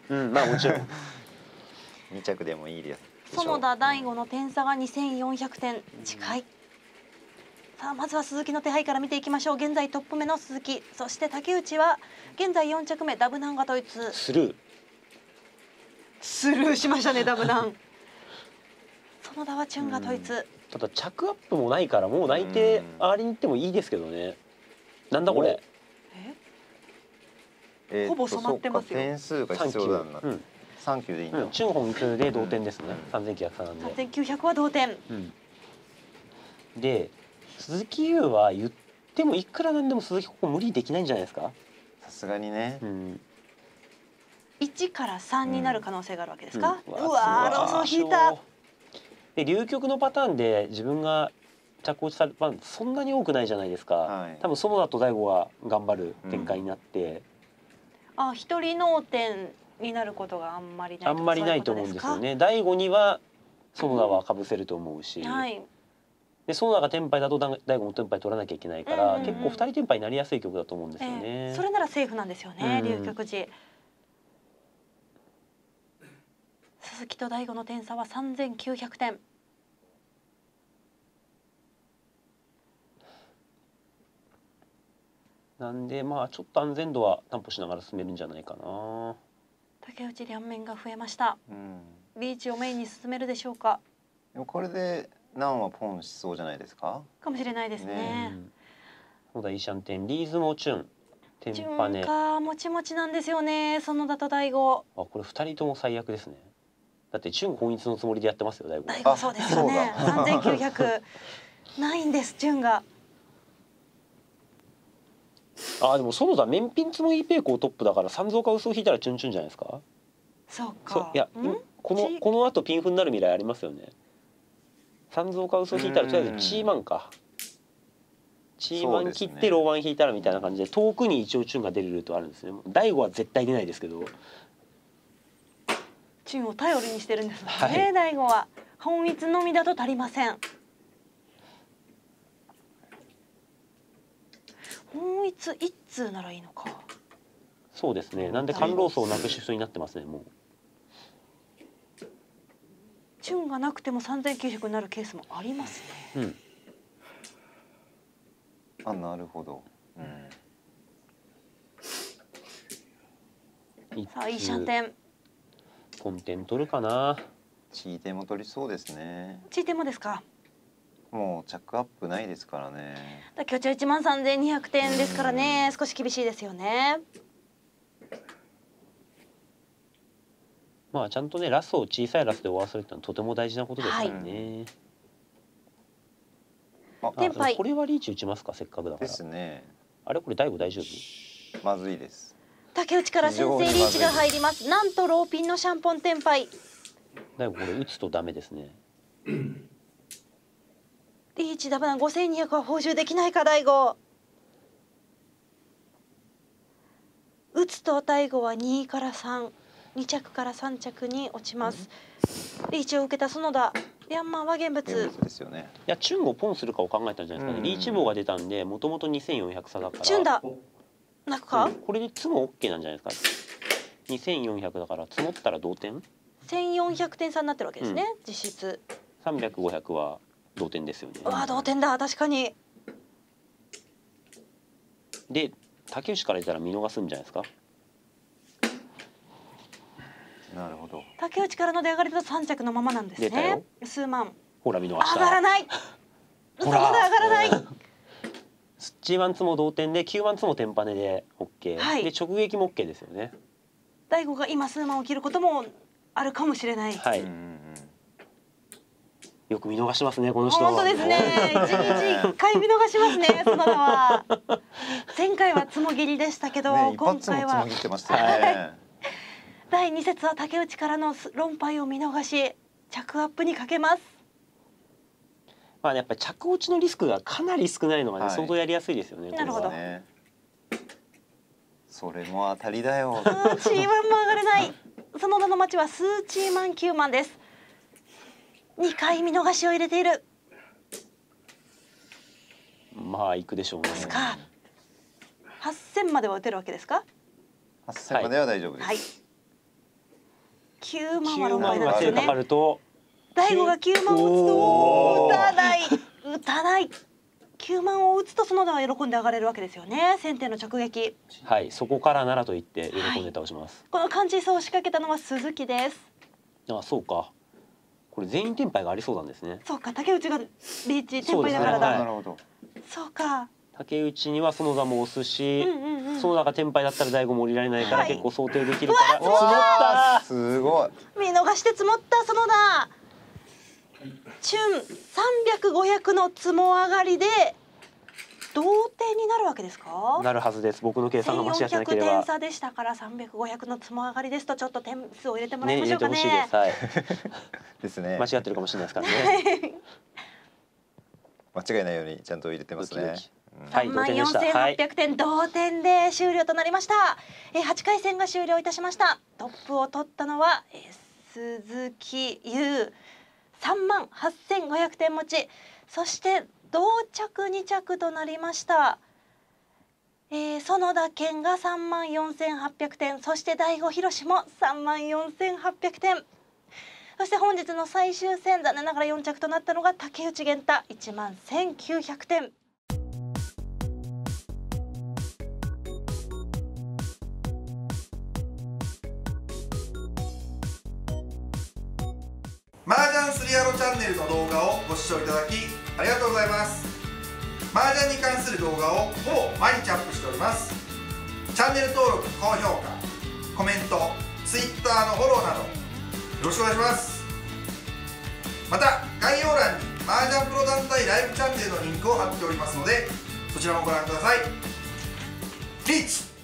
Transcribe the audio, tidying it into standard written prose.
まあもちろん 2着でもいいです。 園田大吾の点差が2400点近い。さあまずは鈴木の手配から見ていきましょう。現在トップ目の鈴木、そして竹内は現在4着目ダブナンが統一。 スルーしましたね、ダブナン。園田はチュンが統一。 ただ着アップもないからもう内定上がりに行ってもいいですけどね。なんだこれ。 ほぼ染まってますよ。 点数が必要なんだ。3球でいいんだ。 チュン本一で同点ですね。3900差なんで。 3900は同点。 で鈴木優は言ってもいくらなんでも鈴木ここ無理できないんじゃないですか。 さすがにね。 1から3になる可能性があるわけですか。うわー、ローソン引いた。 で流局のパターンで自分が着落ちされるパターンそんなに多くないじゃないですか。多分園田と大悟が頑張る展開になって。 一人脳天になることがあんまりないと思うんですよね。大悟には園田はかぶせると思うし。で園田がテンパイだと大悟もテンパイ取らなきゃいけないから結構2人テンパイになりやすい曲だと思うんですよね。 それならセーフなんですよね、龍局時。鈴木と大悟の点差は3900点。 なんでまあちょっと安全度は担保しながら進めるんじゃないかな。 竹内両面が増えました。リーチをメインに進めるでしょうか。 でもこれでナンはポンしそうじゃないですか。 かもしれないですね。 そうだ、いいシャンテン、リーズもチュン、テンパネ。 もちもちなんですよね、園田と大悟。 これ2人とも最悪ですね。だってチュン本一のつもりでやってますよ、大悟。 大悟そうですよね。3900ないんです、チュンが。 でも園田面ピンツもいいペイコートップだから三蔵か嘘を引いたらチュンチュンじゃないですか。 そうか。 いやこの後ピンフになる未来ありますよね。三蔵か嘘引いたらとりあえずチーマンか。チーマン切ってローマン引いたらみたいな感じで遠くに一応チュンが出るルートあるんですね。大悟は絶対出ないですけど。 チュンを頼りにしてるんですね、大悟は。本一のみだと足りません。本一一通ならいいのか。 そうですね。なんで官労層をなくし人になってますね、もう。 チュンがなくても3900になるケースもありますね。 なるほど。 さあいいシャンテン。 コンテン取るかな。 チーテンも取りそうですね。 チーテンもですか。 もう着アップないですからね。 今日13200点ですからね、少し厳しいですよね。 まあちゃんとねラスを小さいラスで終わらせるってのはとても大事なことですからね。 テンパイ。 これはリーチ打ちますか、せっかくだから。 ですね。 あれこれ大悟大丈夫？ まずいです。 竹内から先制リーチが入ります。なんとローピンのシャンポンテンパイ。 大悟これ打つとダメですね。 リーチダブナ5200は報酬できないか大悟。打つと大悟は2から3、2着から3着に落ちます。リーチを受けた園田。ヤンマンは現物ですよね。 いやチュンをポンするかを考えたんじゃないですかね。リーチ棒が出たんでもともと2400差だから。 チュンだ。泣くか？ これでツモ OK なんじゃないですか。2400だから積もったら同点。 1400点差になってるわけですね、実質。 300、500は同点ですよね。 同点だ、確かに。 で竹内から言ったら見逃すんじゃないですか。 なるほど。 竹内からの出上がりだと3着のままなんですね。数万。 ほら見逃した。 上がらない。そこで上がらない。 G1 ツも同点で9番ツもテンパネで OK、で直撃も OK ですよね。 大悟が今数万を切ることもあるかもしれない。 よく見逃しますねこの人。 本当ですね。一日一回見逃しますね園田は。前回はつもぎりでしたけど、今回は第2節は竹内からの論敗を見逃し着アップにかけます。 まあやっぱり着落ちのリスクがかなり少ないのがね、相当やりやすいですよね。 なるほど。 それも当たりだよ。 チーマンも上がれない。園田の町はスーチーマン9万です。2回見逃しを入れている。 まあ行くでしょうね。 8000までは打てるわけですか。 8000までは大丈夫です。 9万は 9 6倍万が手かかなんですよね。 ると大悟が9万を打つと打たない打たない9万を打つと園田は喜んで上がれるわけですよね。先手の直撃。 はいそこからならと言って喜んで倒します。 この完治走を仕掛けたのは鈴木です。 あそうか。これ全員テンパイがありそうなんですね。 そうか、竹内がリーチテンパイだからそうですねだ。 なるほど。 そうか。 竹内には園田も押すし、 うんうんうん。 園田がテンパイだったら大悟も降りられないからはい結構想定できるから、 う積もったすごい。 見逃して積もった園田。チュン300、500の積も上がりで同点になるわけですか。 なるはずです。僕の計算が間違ってなけ 1400 れば点差でしたから300、500の積も上がりですとちょっと点数を入れてもらいね入ましょうかれてほしいでね。 す。はい。 ですね。 間違ってるかもしれないですからね。 間違いないようにちゃんと入れてますね。 はい 3万同点でしたはい 4800点同点で終了となりました。8回戦が終了いたしました。トップを取ったのは鈴木優3万8500点持ち、そして同着2着となりました。園田健が3万4800点、そして大悟宏も3万4800点。そして本日の最終戦、残念ながら4着となったのが竹内源太1万1900点。 麻雀スリアロチャンネルの動画をご視聴いただきありがとうございます。麻雀に関する動画をほぼ毎日アップしております。チャンネル登録、高評価、コメント、Twitter のフォローなどよろしくお願いします。また概要欄に麻雀プロ団体ライブチャンネルのリンクを貼っておりますのでそちらもご覧ください。リーチ